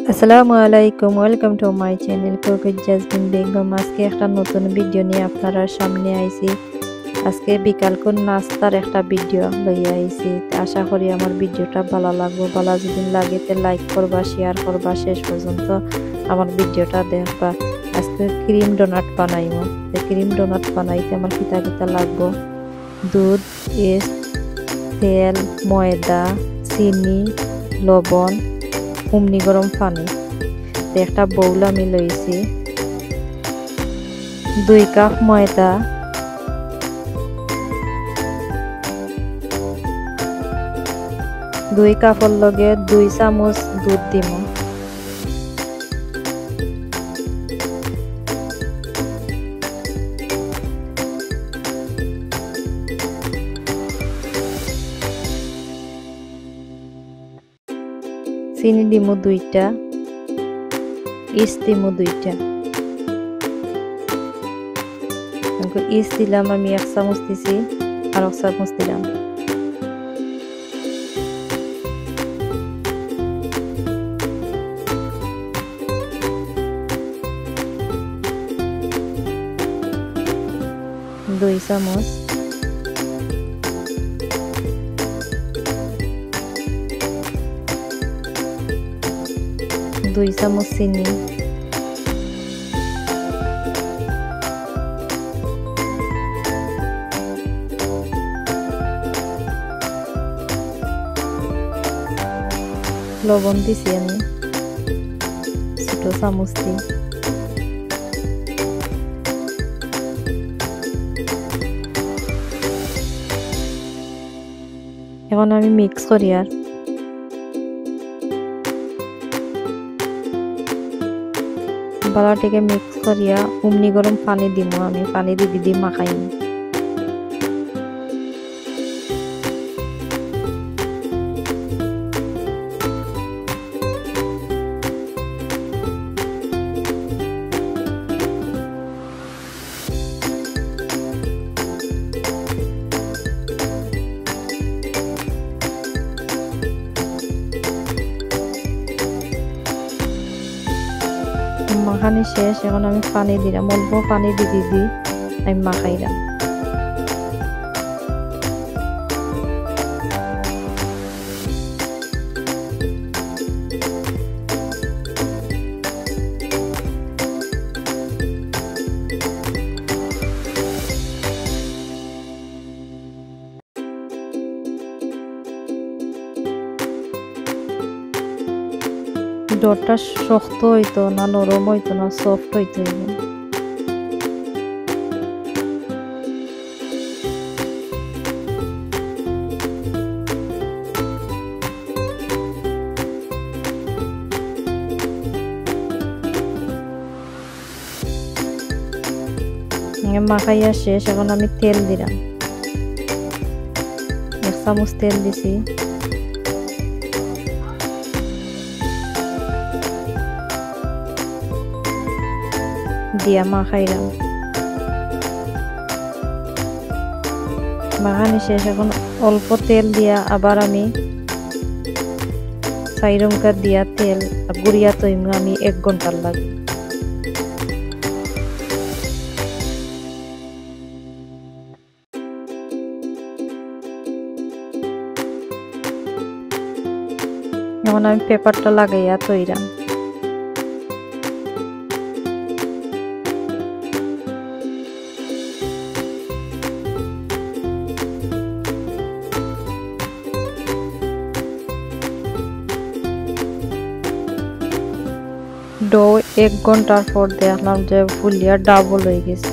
আসসালামু আলাইকুম, welcome to my channel cook Jasmin Begum. আজকে একটা নতুন ভিডিও নিয়ে আপনারা সামনে আইছি। আজকে বিকালকুন নাস্তার একটা ভিডিও লইয়া আইছি। আশা করি আমার ভিডিওটা ভালো লাগবে। ভালো যদি লাগে তে লাইক করবা, শেয়ার করবা, শেষ পর্যন্ত আমার ভিডিওটা দেখবা। আজকে ক্রিম ডোনাট বানাইব। ক্রিম ডোনাট বানাইতে আমার কিতা কিতা লাগবো: দুধ, ইস্ট, তেল, ময়দা, চিনি, লবণ, উমনি গরম পানি। একটা বউল আমি লইছি, 2 কাপ ময়দা, 2 কাপের লগে 2 চামচ দুধ দিম। চিনি দিম 2টা, ইস্ট দিম 2টা। ইস্ট দিলাম আমি 1 চামচ দিছি, আর 1 চামচ দিলাম। দুই চামচ, দুই চামচ চিনি, লবণ দিছি আমি ছোট চামচ দিই। এখন আমি মিক্স করি আর বালাটিকে মিক্স করিয়া উমনি গরম পানি দিব। আমি পানি দিয়ে মাখাইম। মাখানি শেষ। এখন আমি পানি দিলাম, অল্প পানি দিয়ে আমি মাখাইলাম। ডোটা শক্ত হইতো না, নরম হইতো না, সফট হইতে হইবে। মাখাইয়া শেষ। এখন আমি তেল দিলাম, 1 চামচ তেল দিছি। দিয়া মাখাইলাম। মাখানি শেষ। এখন অল্প তেল দিয়া আবার আমি 4 রঙকা দিয়া তেল গুড়িয়া তৈম আমি 1 ঘন্টার লাগে। এখন আমি পেপারটা লাগাইয়া তৈরাম। ডো 1 ঘন্টার পর দেখলাম যে ফুলিয়া ডাবল হয়ে গেছে।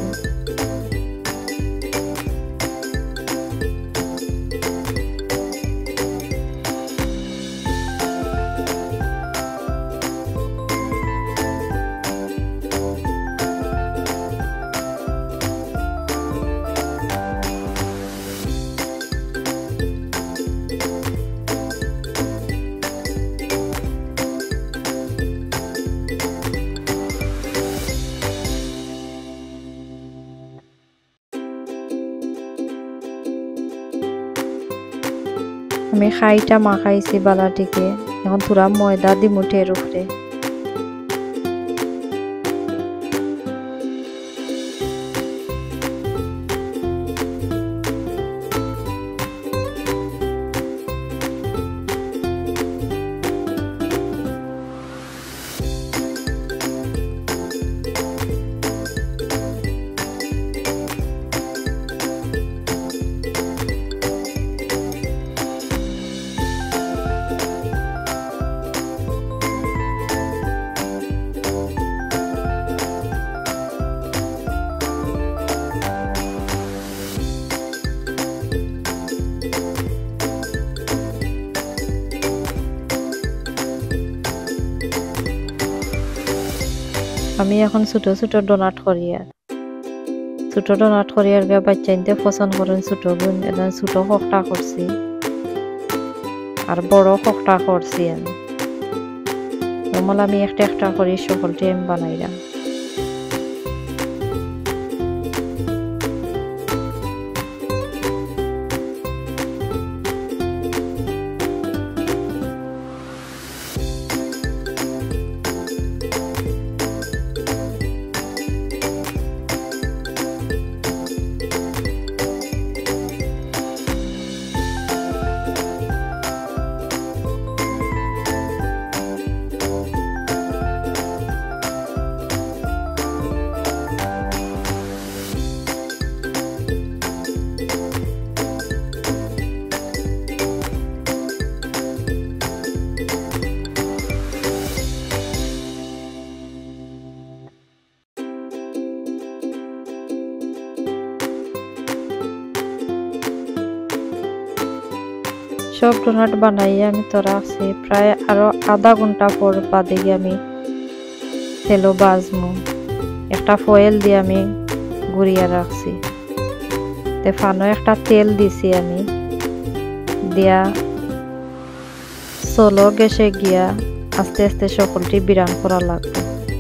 আমি খাইটা মাখাইছি বালাটিকে। এখন পুরা ময়দা দি মুঠের উপরে আমি এখন ছোট ছোট ডোনাট করি আর ছোট ডোনাট করি আর বাচ্চা ইনতে পছন্দ করেন ছোট গুণ এটা ছোট খোকটা করছি আর বড় খোকটা করছি আমি নরমাল আমি একটা একটা করে সকলটি আমি বানাইলাম সব ডোনাট বানাইয়া আমি তো রাখছি প্রায় আরো আধা ঘন্টা পর বাদে গিয়ে আমি তেলো বাজমু একটা ফয়েল দিয়ে আমি গুড়িয়া রাখছি ফানো একটা তেল দিছি আমি দিয়া সোলো গ্যাসে গিয়া আস্তে আস্তে সকলটি বিরান করা লাগবে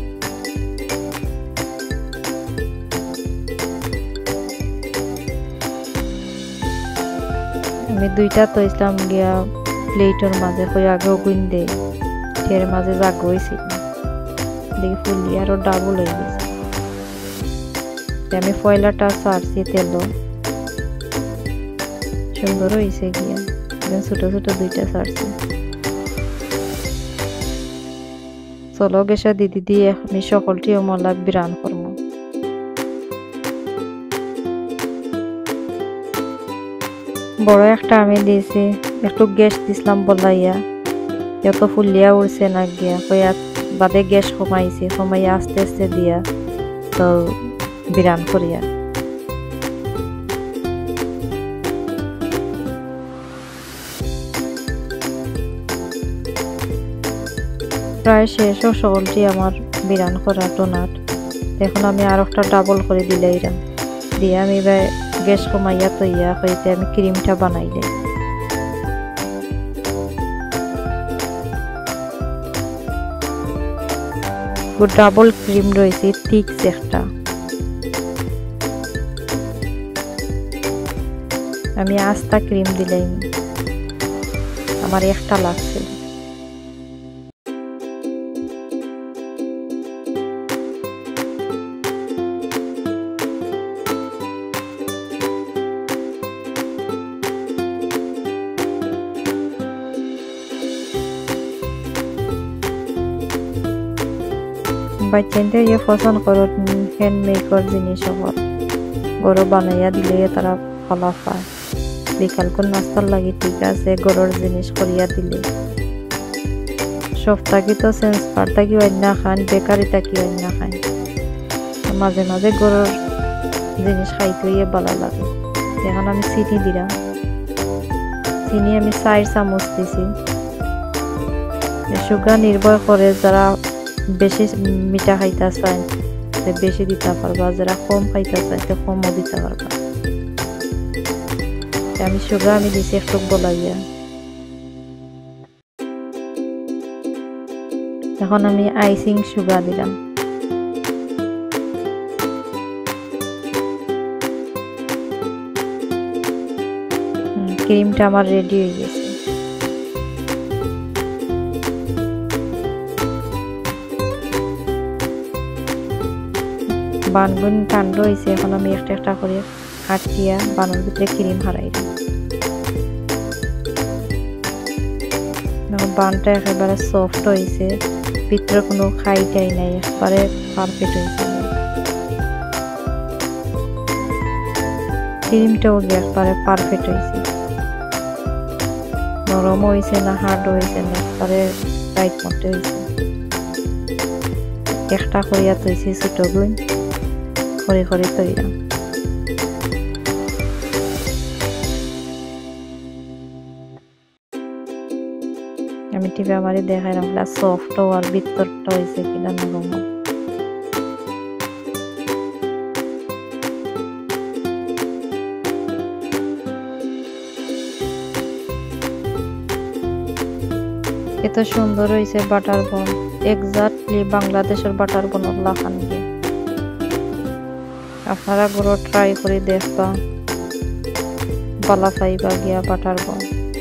আমি দুইটা তো ইসলাম গিয়া প্লেটের মাঝে কই আগে গুণ দে এর মাঝে জাগ হইছি দেখি ফুলি আরো ডাবল হয়ে গেছে আমি ফয়লাটা সারছি তেল সুন্দর হয়েছে গিয়া ছোট ছোট দুইটা সারছি চলো গেসা দিদি দিয়ে আমি সকলটি মলা বিরান করবো বড় একটা আমি দিয়েছি একটু গ্যাস দিছিলাম বলাইয়া যত ফুলিয়া উঠছে না গিয়া কইয়া বাদে গ্যাস কমাইয়া আস্তে আস্তে দিয়া তো বিরান করিয়া প্রায় শেষ সকলটি আমার বিরান করা ডোনাট এখন আমি আর একটা ডাবল করে দিলাইরাম দিয়ে আমি গ্যাস কমাইয়া তৈয়া হইতে আমি ক্রিমটা বানাইলে ডাবল ক্রিম রয়েছে ঠিক একটা আমি আস্তা ক্রিম দিলাই আমার একটা লাগছে বাচ্চাইনতে ইয়ে পছন্দ করো হ্যান্ডমেকার জিনিস আবার গরো বানাইয়া দিলে তারা ফলা পায় বিকাল কোন নাস্তার লাগে ঠিক আছে গরোর জিনিস করিয়া দিলে সপ্তাহে তো চেঞ্জ পারতাকি অন্য খান বেকারি তাকি অন্য খান মাঝে মাঝে গরোর জিনিস খাইতে ভালো লাগে এখন আমি চিনি দিলাম চিনি আমি 4 চামচ দিছি সুগার নির্ভর করে যারা বেশি মিঠা খাইতে চায় বেশি দিতে পারবা যারা কম খাইতে চায় কমও দিতে পারবা আমি সুগার আমি দিছি একটু বলাইয়া এখন আমি আইসিং সুগার দিলাম ক্রিমটা আমার রেডি হয়ে গেছে বানগুন ঠান্ডা হয়েছে এখন আমি একটা একটা করে কাটিয়া বানের ভিতরে ক্রিম হারাই বানটা একেবারে সফট হয়েছে ভিতরে কোনো খাইটাই নাই একেবারে পারফেক্ট হয়েছে ক্রিমটাও একবারে পারফেক্ট হয়েছে নরম হয়েছে না হার্ড হয়েছে না একবারে টাইট মতো হয়েছে একটা করিয়া তৈছি ছোট গুণ করে করে তৈরা আমি টিভি আমারে দেখাইলাম সফট আর ভিতরটা হয়েছে কিনা নরম এত সুন্দর হয়েছে বাটার বন, এক্সাক্টলি বাংলাদেশের বাটার বনের লাখান গিয়ে। আপনারা ঘরে ট্রাই করে দেখবা, বালা পাইবা গিয়া বাটার বন।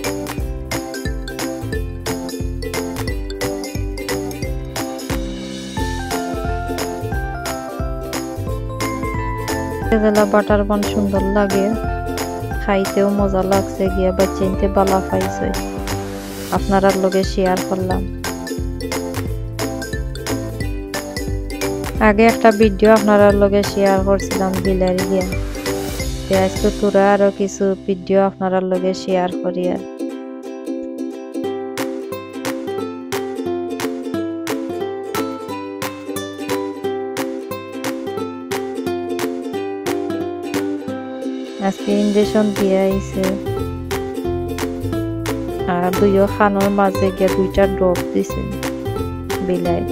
বাটার বন সুন্দর লাগে, খাইতেও মজা লাগছে গিয়া, বাচ্চাইতে বালা পাইছে, আপনার লগে শেয়ার করলাম। আগে একটা ভিডিও আপনার লগে শেয়ার করছিলাম বিলের গিয়া, আজকে তোরা আরো কিছু ভিডিও আপনার লগে শেয়ার করি। আর আজকে ইঞ্জেকশন দিয়ে আইছে, আর দুইও খানোর মাঝে গিয়া 2টা ড্রপ দিছে বিলাই।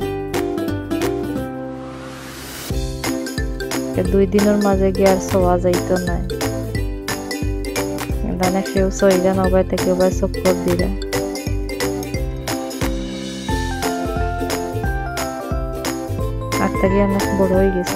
2 দিনের মাঝে গিয়ে আর সোয়া যাইতো না, কেউ সইরা নবাই থেকে চক্কর দিলে। আটটা গিয়ে অনেক বড় হয়ে গেছে।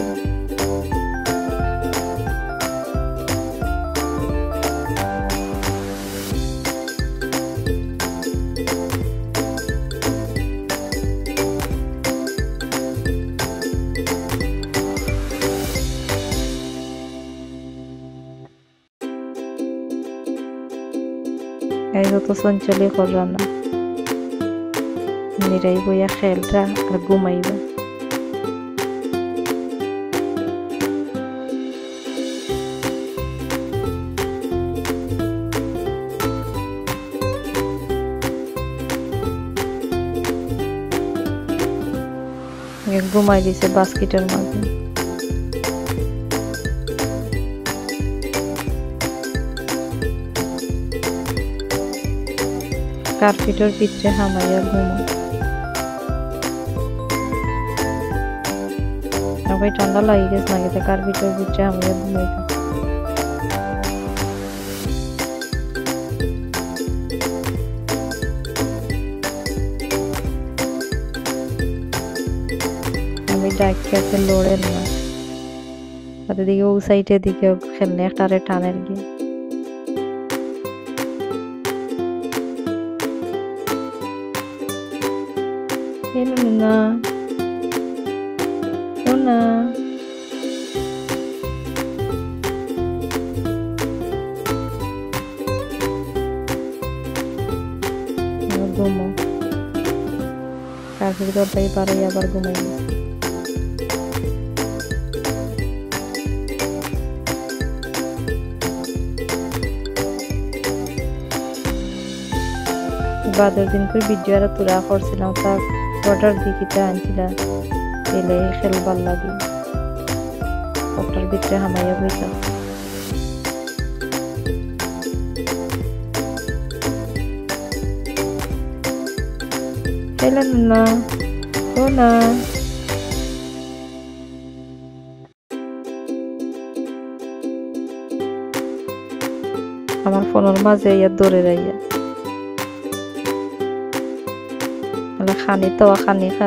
এই তো চঞ্চলই কররা না, নিরাই বইয়া খেলটা আর ঘুমাইবা। ঘুমাই দিছে বাস্কেটের মাঝে। কার্পেটের ভিতরে হামাইয়া ঘুমো, সবাই ঠান্ডা লাগে গেছে না গেছে, কার্পেটের ভিতরে হামাইয়া ঘুমাইতে। আমি ডাক খেতে লড়েন না, তাদের দিকে ও সাইডের দিকে খেলনে একটা টানের গিয়ে। না না ঘুমো, কাকুর দরটাই পারে আবার ঘুমাই গেছে। বাদের দিন করে ভিডিও আর তোরা করছিলাম, তার ওয়াটার দিকিতে আনছিলাম, এলে খেলবার লাগে ওটার ভিতরে হামাইয়া বইতাম। খেলেন না ও না, আমার ফোনের মাঝে ইয়া দৌড়ে রাইয়া খানি তো খানি খা।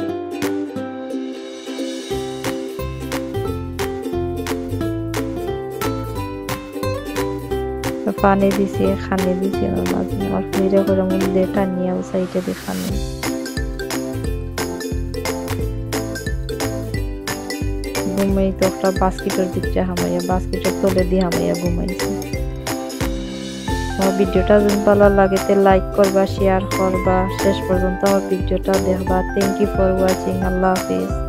পানি দিছি, খানি দিছি আমার মাঝে, আমার ফিরে করে মধ্যে টানিয়া সাইডে দিয়ে খানি। ঘুমাই তো একটা বাস্কেটের ভিতরে হামাইয়া, বাস্কেটের তলে দিয়ে হামাইয়া ঘুমাইছি। আমার ভিডিওটা যদি ভালো লাগে তো লাইক করবা, শেয়ার করবা, শেষ পর্যন্ত আমার ভিডিওটা দেখবা। Thank you for watching. আল্লাহ হাফিজ।